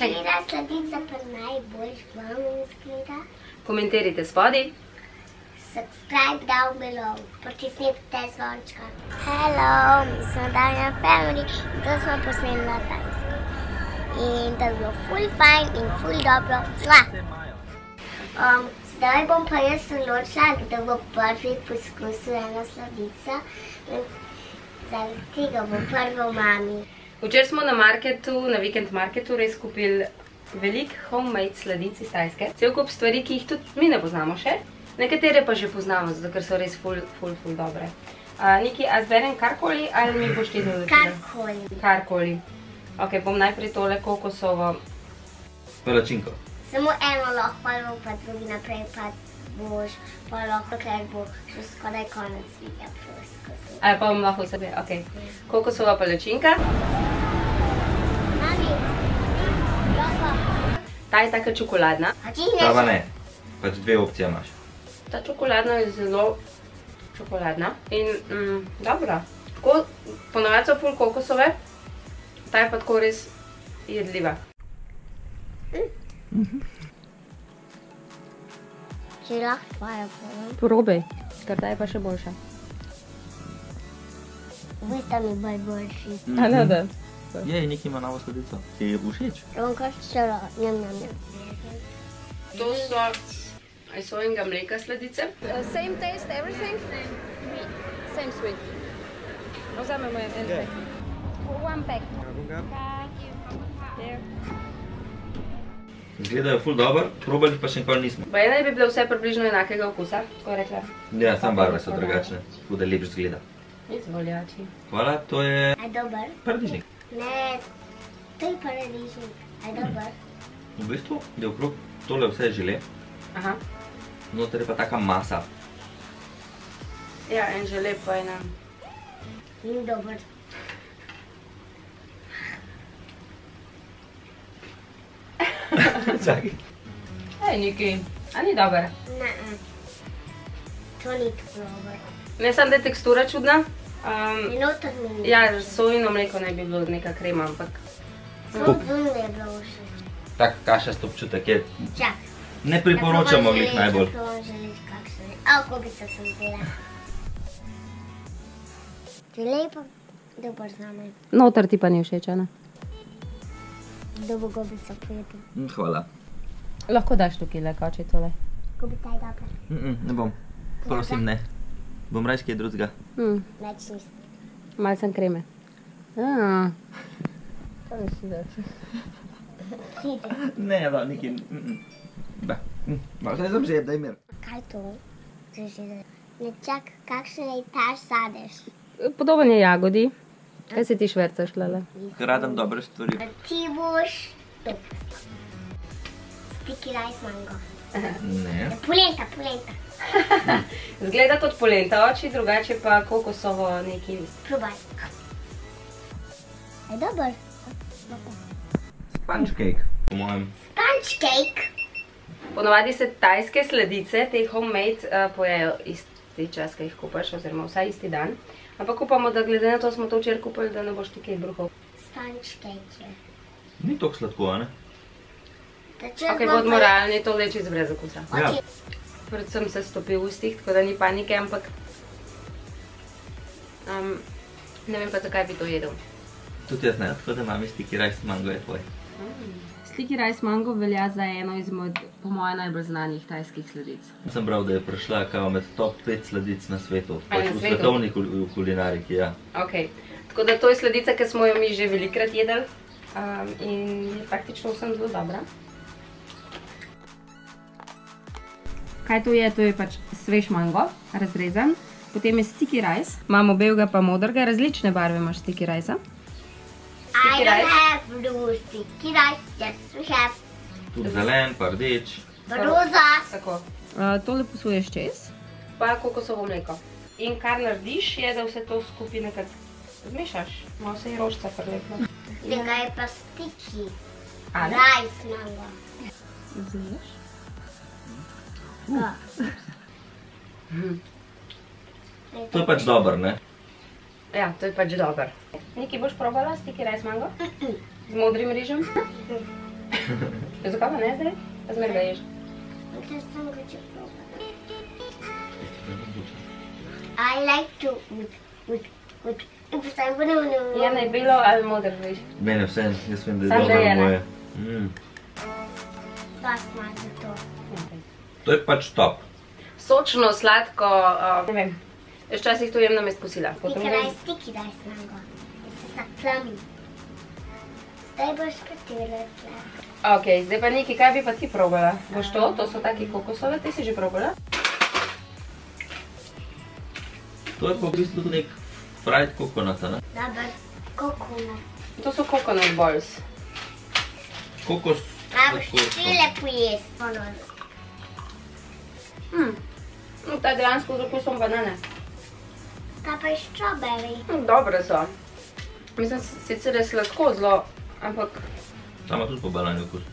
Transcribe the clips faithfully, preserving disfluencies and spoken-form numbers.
Katera sladica pa najbolj vam izgleda? Komentirajte spodaj. Subscribe down below. Pritisnite zvončka. Hello, mi smo Danja Family in to smo posneli na Tajsko. In to je bilo ful fajn in ful dobro. Um, zdaj bom pa jaz odločila, da bo prvi poskusil ena sladica. In zaradi tega bo prvo mami. Včeraj smo na marketu, na vikend marketu res kupili veliko homemade sladic iz Tajske. Cel kup stvari, ki jih tudi mi ne poznamo še. Nekatere pa že poznamo, zato ker so res ful, ful, ful dobre. Uh, Niki, a zberem karkoli ali mi boš ti določila? Karkoli. Karkoli. Ok, bom najprej tole kokosovo. Palačinko. Samo eno lahko prvo, pa drugi naprej, pa boš pa lahko, ker bo že skoraj konec videa poskusil. Ali pa bom lahko vse, ok. Kokosova palačinka. Mami, lahko. Ta je taka čokoladna. A ti jih Ta pa ne? ne. Pač dve opcije imaš. Ta čokoladna je zelo čokoladna in mm, dobra. Tako, ponavadi so ful kokosove, ta je pa tako res jedljiva. Če lahko tvoja povem. Probaj, ker ta je pa še boljša. Vi sta mi bolj boljši. A ne, da. Jej, Niki ima novo sladico. Ti je všeč? Bom kar ščelo, njam, njam, njam. To so sojinga mleka sladice. Same taste, everything? Same sweet. Vzamemo en pack. One pack. There. Izgledajo ful dobro, probali pa še nikoli nismo. Pa ena bi bile vse približno enakega okusa, tako rekla. Ja, sam barve so drugačne, tako da lepš izgleda. Izvoljači. Hvala, to je A dober? paradižnik. Ne, to je paradižnik. A dober? V bistvu je okrog tole vse žele, Aha. noter je pa taka masa. Ja, en žele pa ena. Ni dober. Čakaj. Ej, Niki, a ni dober? Ne, to ni dober. Ne samo, da je tekstura čudna. Um, Je noter mi ni. ja, sojino mleko naj bi bilo neka krema, ampak... Samo zun mi je bilo všeč. Tak kašast občutek je, Čak. ne priporočamo glih najbolj. Da probam želiš kakšne. A, kobica sem vzela. Želej pa dober zame. Noter ti pa ni všeč, a ne? Da bo gobica pojedla. Mm, Hvala. Lahko daš tukaj lekoči tole. Gobica je dobra. Mm -mm, ne bom. Prosim, ne. Bom rajš kaj drugega. Hmm, Več nisi. malo sem kreme. Aaaa. To mi si daš. Ne, da, Niki. Mm -mm. Da. Mm. Malo zdaj zamžet, daj mir. Kaj to? Zažele. Ne čak, kakšen je ta sadež? Podoben je jagodi. Kaj si ti švercaš, lele? Radam dobre stvari. Ti boš to. Sticky rice mango. Ne. Polenta, polenta. Zgleda kot polenta oči, drugače pa kokosovo neki list. Probaj. Je dober? Sponge cake, po mojem. Sponge cake. Ponovadi se tajske sladice, te homemade, uh, pojejo isti čas, ki jih kupaš, oziroma vsaj isti dan. Ampak upamo, da glede na to smo to včeraj kupili, da ne boš ti kaj bruhal. Sponge cake je. Ni toliko sladko, a ne? Ok, bodimo realni, to leči brez okusa. Ja. Predvsem se stopi v ustih, tako da ni panike, ampak um, ne vem pa, zakaj bi to jedel. Tudi jaz ne, tako da mami sticky rice mango je tvoj. Sticky rice mango velja za eno izmed, po moje, najbolj znanih tajskih sladic. Sem bral, da je prišla kao med top pet sladic na svetu. A, Pač na v svetu? svetovni kul v kulinariki, ja. Ok, tako da to je sladica, ki smo jo mi že velikrat jedli um, in je praktično vsem zelo dobra. Kaj to je? To je pač svež mango, razrezan. Potem je sticky rice, imamo belega pa modrega, različne barve imaš sticky rice-a. I don't have blue sticky rice, yes we have. Tudi zelen, pa rdeč. Roza. Tako. Uh, tole posuješ čez, pa kokosovo mleko. In kar narediš je, da vse to skupaj nekako zmešaš. Malo se je rožca prlepno. Tega je pa sticky A ne? rice mango. Zliješ? Ja. To je pač dober, ne? Ja, to je pač dober. Neki boš probala sticky rice mango? Z modrim rižem? Zakaj pa ne zdaj? Pa zmer ga ješ. Ker sem ga če probala. I like to with, with, with, with sem banana. Je naj bilo ali moder veš? Mene vse, jaz vem, da je Samo da je, dobro ne? moje. Mm. Pa smažem to. To je pač top. Sočno, sladko, uh, ne vem. Jaz včasih to jem namesto kosila. Sticky rice, sticky rice mango. It's just like plummy. Zdaj boš katera tle. Ok, zdaj pa Niki, kaj bi pa ti probala? Boš to? To so taki kokosove, ti si že probala? To je pa v bistvu nek fried coconut, ne? Dobar, kokonat. To so coconut balls. Kokos. A boš štile pojest. Ono. Hmm. No, ta je dejansko z okusom banane. Ta pa je strawberry. Hm, dobre so. Mislim, sicer je sladko zelo, ampak Sama tudi po banani okus.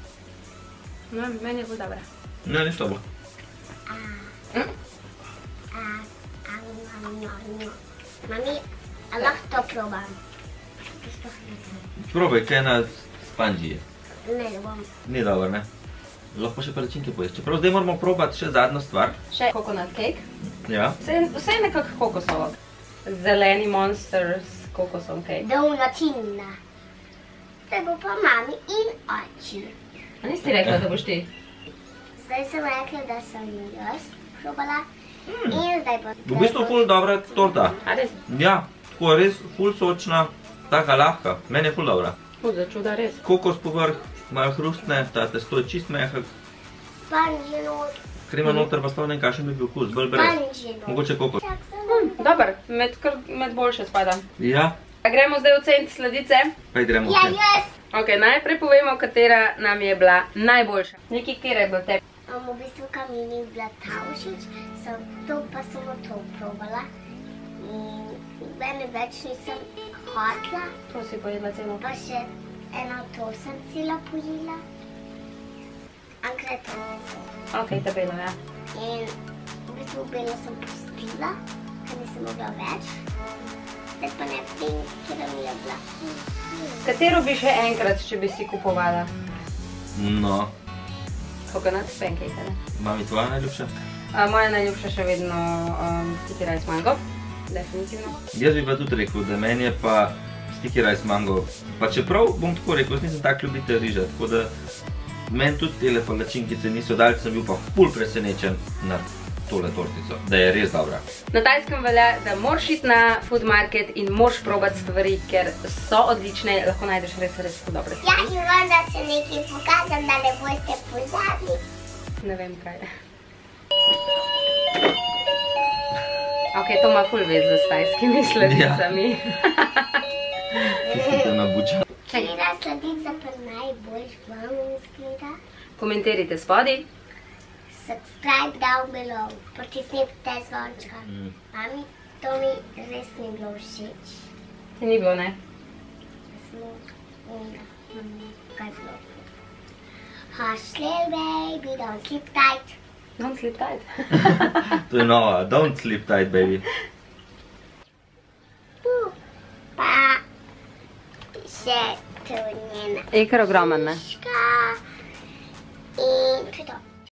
ne vem, meni je bolj dobra. Ne, ni slabo. A, Hm? a, a, no, no, no. Mami, a lahko to probam? To sploh ne znam. Probaj, kaj na spanji je. Ne, ne bom. Ni dobro, ne? Lahko pa še palačinke poješ. Čeprav zdaj moramo probati še zadnjo stvar. Še coconut cake. Ja. Vse, vse je nekako kokosovo. Zeleni monster s kokosom cake. Donatina. Zdaj bo pa mami in oči. A nisi ti rekla, da boš ti? Zdaj sem rekla, da sem jaz probala. In zdaj bo... V bistvu ful dobra torta. A res? Ja, tako res ful sočna, taka lahka. Meni je ful dobra. Ful, za čuda res. Kokos povrh, malo hrustne, ta testo je čist mehak. Sponžinot. Krema noter pa sploh ne vem, kakšen bi bil okus, bolj brez. Sponžinot. Mogoče kokos. Čak sem Hm, dober, med, kar, med boljše spada. Ja, A gremo zdaj oceniti sladice? pa gremo Ja, vse. jaz. Ok, najprej povemo, katera nam je bila najboljša. Neki, katera je bila tebi? Um, v bistvu, kam mi ni bila ta všeč, sem to pa samo to probala. In mene več nisem hotla, To si pojedla celo. pa še eno to sem cela pojela. Enkrat to. Ok, ta belo, ja. In v bistvu belo sem pustila, ker nisem mogla več. Zdaj pa ne vem, kjer mi je bila. Katero bi še enkrat, če bi si kupovala? No, Coconut pancake, ne? mami tvoja najljubša? A, moja najljubša še vedno um, sticky rice mango. Definitivno. Jaz bi pa tudi rekel, da meni je pa sticky rice mango. Pa čeprav bom tako rekel, jaz nisem tak ljubitelj riža, tako da meni tudi tele palačinkice niso dali, sem bil pa ful presenečen nad tole tortico, da je res dobra. Na Tajskem velja, da moraš iti na food market in moraš probati stvari, ker so odlične, lahko najdeš res, res ful dobre Ja, stvari. in vam da se nekaj pokazam, da ne boste pozabili. Ne vem kaj. Ok, to ima ful vez z tajskimi sladicami. Tiste nabuča. Katera sladica pa najbolj vam izgleda? Komentirajte spodaj. Subscribe down below, pritisnite zvončka. Mm. Mami, to mi res ni bilo všeč. Ti ni bilo, ne? Smo, onda, kaj bilo. Hush little baby, don't sleep tight. Don't sleep tight. To je nova, don't sleep tight, baby. Uh, pa še tu njena Je kar ogromen, ne? miška. In to je to.